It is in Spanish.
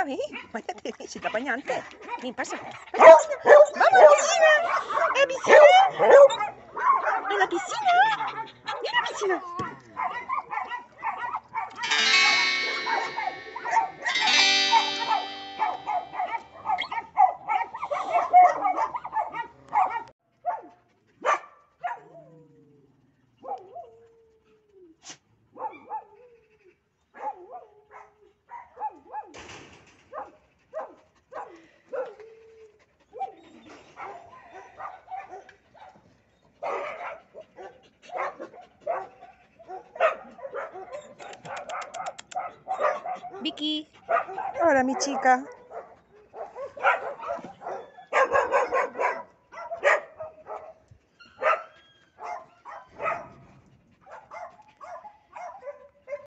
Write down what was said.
¿ves? Váyate, si te apaña antes. Ven, pasa. ¡Vamos, piscina! ¡A piscina! ¡A la piscina! ¡Mira la piscina! Vicky. Hola, mi chica.